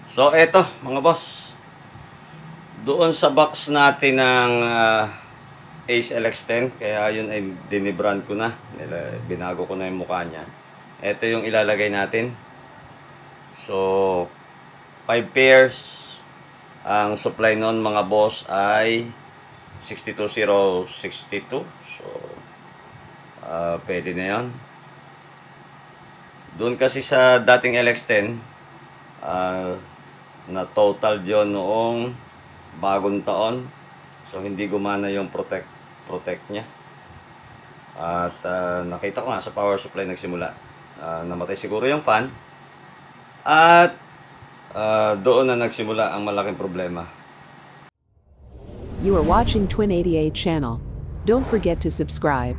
So, eto mga boss. Doon sa box natin ng Ace LX10, kaya yun ay dinibrand ko na. Binago ko na yung mukha niya. Ito yung ilalagay natin. So, 5 pairs. Ang supply noon mga boss ay 62062. So, pwede na yun. Doon kasi sa dating LX10, na total yun noong bagong taon. So, hindi gumana yung protect niya. At nakita ko nga sa power supply nagsimula. Namatay siguro yung fan. At doon na nagsimula ang malaking problema. You are watching Twin 88 channel. Don't forget to subscribe.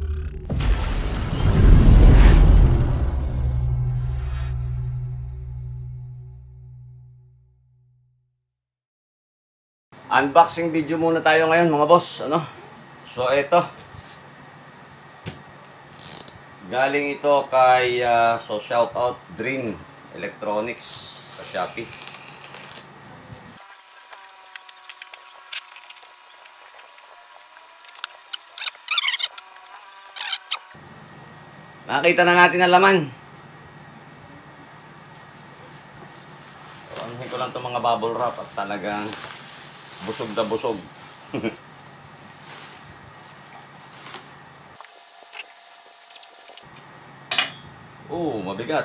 Unboxing video muna tayo ngayon mga boss. So ito. Galing ito kay so shout out Dream Electronics sa Shopee. Nakita na natin ang laman. Anuhin ko lang itong mga bubble wrap at talagang busog na busog. Mabigat.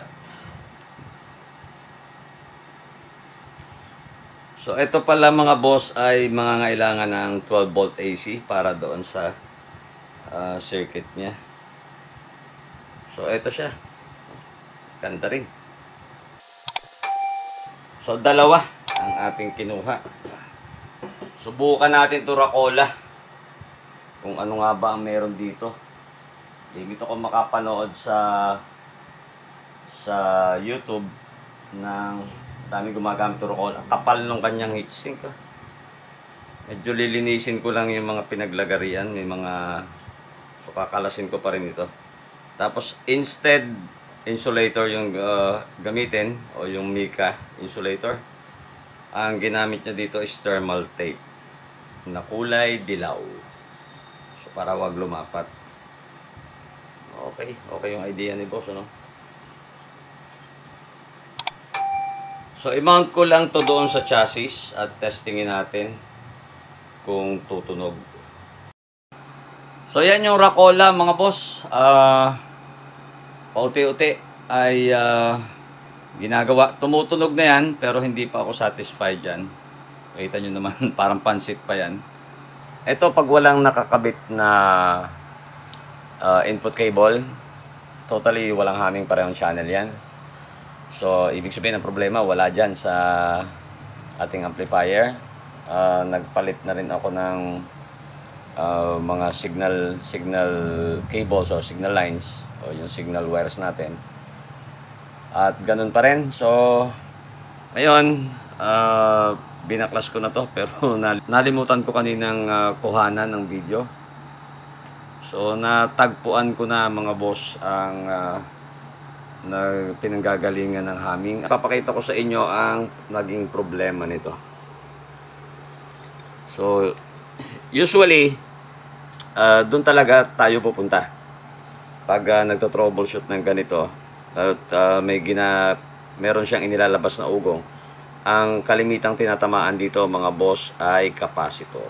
So, ito pala mga boss ay mangangailangan ng 12 volt AC para doon sa circuit niya. So, ito siya. Ganda rin. So, dalawa ang ating kinuha. Subukan natin ito Racola. Kung ano nga ba ang meron dito. Dito ko makapanood sa YouTube ng dami gumagamit ito Racola. Kapal nung kanyang heatsink. Medyo lilinisin ko lang yung mga pinaglagarian. May mga so kakalasin ko pa rin ito. Tapos instead insulator yung gamitin o yung mica insulator. Ang ginamit niya dito is thermal tape na kulay dilaw. So, para wag lumapat. Okay yung idea ni boss, So, i-mount ko lang to doon sa chassis at testingin natin kung tutunog. So, yan yung Racola, mga boss. Pauti-uti ay ginagawa. Tumutunog na yan, pero hindi pa ako satisfied yan. Kita nyo naman, parang pansit pa yan. Ito, pag walang nakakabit na input cable, totally walang haming parehong channel yan. So, ibig sabihin ng problema, wala dyan sa ating amplifier. Nagpalit na rin ako ng mga signal cables o signal lines o yung signal wires natin. At ganun pa rin. So, ngayon, binaklas ko na to pero nalimutan ko kaninang kuhanan ng video. So natagpuan ko na mga boss ang na pinanggagalingan ng humming. Papakita ko sa inyo ang naging problema nito. So usually doon talaga tayo pupunta pag nagto-troubleshoot ng ganito at meron siyang inilalabas na ugong. Ang kalimitang tinatamaan dito mga boss ay capacitor.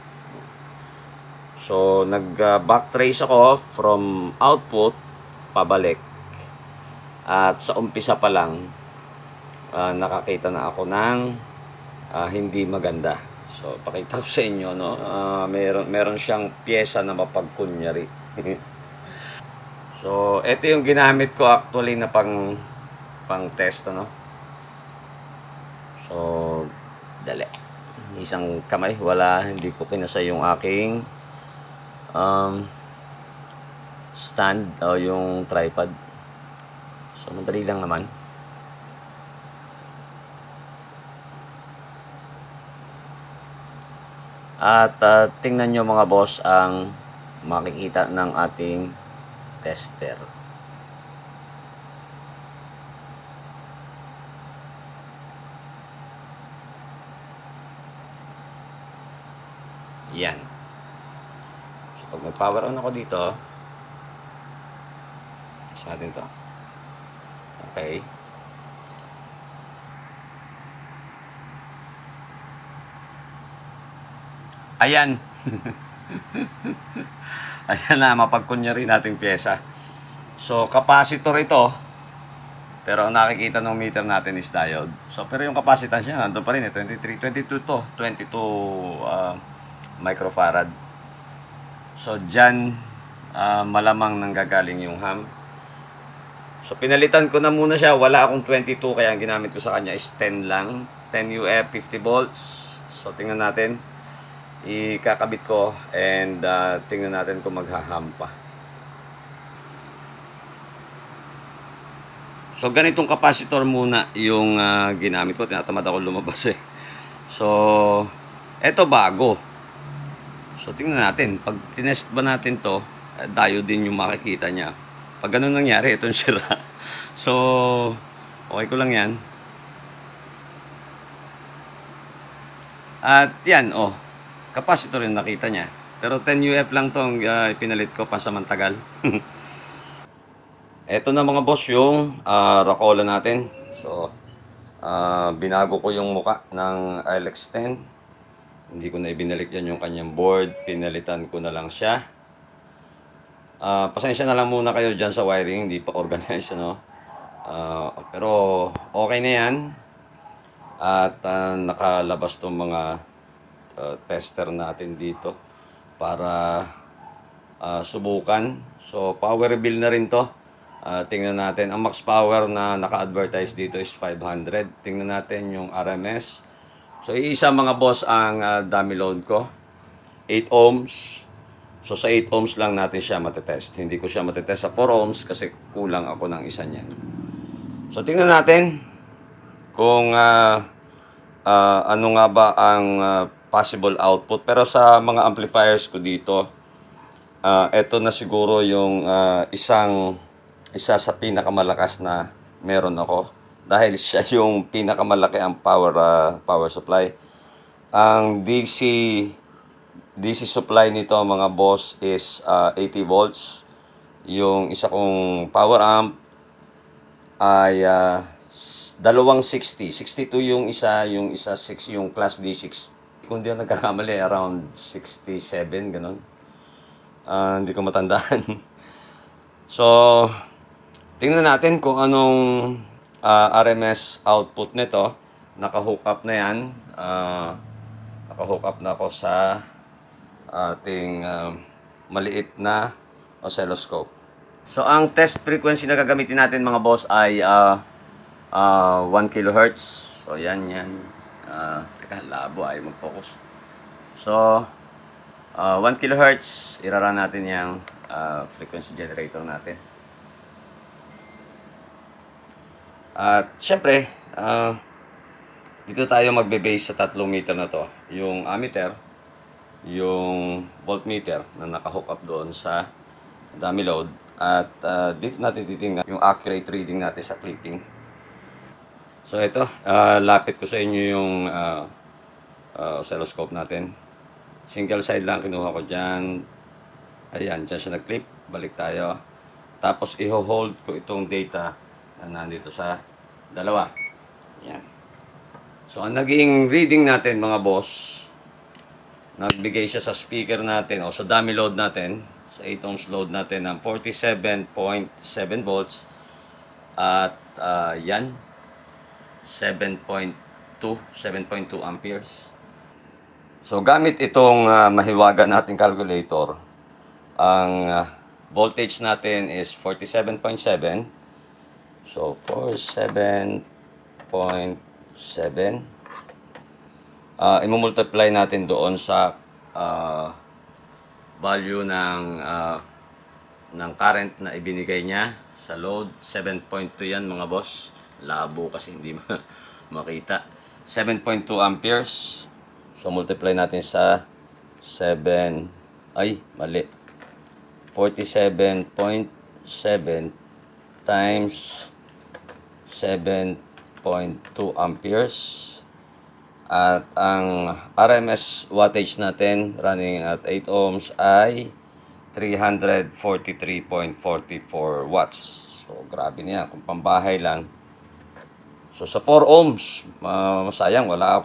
So nag-backtrace ako from output pabalik. At sa umpisa pa lang nakakita na ako ng hindi maganda. So pakita ko sa inyo meron siyang piyesa na mapagkunyari. So ito yung ginamit ko actually na pang test So, dali. Isang kamay, hindi ko kinasa yung aking stand o yung tripod. So, madali lang naman. At tingnan nyo mga boss ang makikita ng ating tester. Yan. So, pag mag-power on ako dito, isa natin to. Okay. Ayan. Ayan na, mapagkunyari nating pyesa. So, capacitor ito. Pero ang nakikita ng meter natin is diode. So, pero yung capacitance niya, nandun pa rin. 22 to. 22 microfarad. So, dyan, malamang nanggagaling yung ham. So, pinalitan ko na muna siya. Wala akong 22, kaya ang ginamit ko sa kanya is 10 lang. 10 UF, 50 volts. So, tingnan natin. Ikakabit ko and tingnan natin kung maghaham pa. So, ganitong capacitor muna yung ginamit ko. Tinatamad ako lumabas eh. So, eto bago. So, tingnan natin. Pag tinest ba natin to, diode din yung makikita niya. Pag ganun nangyari, itong sira. So, okay ko lang yan. At yan, oh. Capacitor yung nakita niya. Pero 10 UF lang tong ipinalit ko pansamantagal. Ito na mga boss yung Racola natin. So, binago ko yung muka ng ILX10. Hindi ko na ibinalik yan yung kanyang board. Pinalitan ko na lang siya. Pasensya na lang muna kayo dyan sa wiring. Hindi pa organized, no? Pero okay na yan. At nakalabas tong mga tester natin dito para subukan. So, power bill na rin to. Tingnan natin. Ang max power na naka-advertise dito is 500. Tingnan natin yung RMS. So, iisa mga boss ang dummy load ko. 8 ohms. So, sa 8 ohms lang natin siya matetest. Hindi ko siya matetest sa 4 ohms kasi kulang ako ng isa niyan. So, tingnan natin kung ano nga ba ang possible output. Pero sa mga amplifiers ko dito, ito na siguro yung isa sa pinakamalakas na meron ako dahil siya yung pinakamalaki ang power supply. Ang DC supply nito mga boss is 80 volts. Yung isa kong power amp ay 260. 62 yung isa 6 yung class D6. Kung di ako nagkakamali, around 67 ganun. Hindi ko matandaan. So, tingnan natin kung anong RMS output nito. Naka-hook up na yan. Naka-hook up na ako sa ating maliit na oscilloscope. So, ang test frequency na gagamitin natin mga boss ay 1 kHz. So, yan. Teka, labo ay mag-focus. So, 1 kHz. Irarun natin yung frequency generator natin. At syempre, dito tayo magbe-base sa tatlong meter na to. Yung ammeter, yung voltmeter na naka-hook up doon sa dummy load. At dito natin titingnan yung accurate reading natin sa clipping. So ito, lapit ko sa inyo yung oscilloscope natin. Single side lang kinuha ko dyan. Ayan, dyan siya nag-clip. Balik tayo. Tapos i-hold ko itong data na nandito sa dalawa. Yan. So, ang naging reading natin mga boss, nagbigay siya sa speaker natin o sa dummy load natin, sa 8 ohms load natin ng 47.7 volts at yan, 7.2 amperes. So, gamit itong mahiwaga nating calculator, ang voltage natin is 47.7. So, 47.7. I-multiply natin doon sa value ng current na ibinigay niya sa load. 7.2 yan mga boss. Labo kasi hindi makita. 7.2 amperes. So, multiply natin sa 7. Ay, mali. 47.7 times 7.2 amperes At ang RMS wattage natin running at 8 ohms ay 343.44 watts. So grabe niya kung pambahay lang. So sa 4 ohms, sayang wala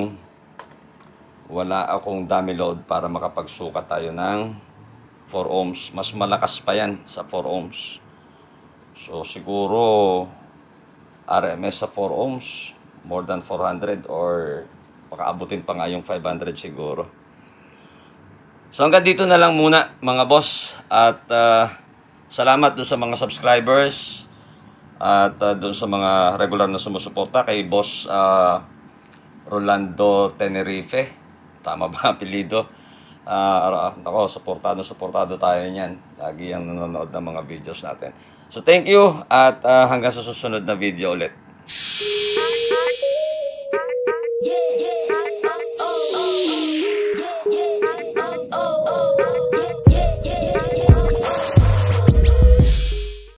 akong dummy load para makapagsukat tayo ng 4 ohms. Mas malakas pa yan sa 4 ohms. So siguro RMS sa 4 ohms, more than 400 or pakaabutin pa nga yung 500 siguro. So hanggang dito na lang muna mga boss. At salamat doon sa mga subscribers at doon sa mga regular na sumusuporta kay Boss Rolando Tenerife. Tama ba apelido? Ako, suportado tayo niyan. Lagi ang nanonood ng mga videos natin. So thank you at hanggang sa susunod na video ulit.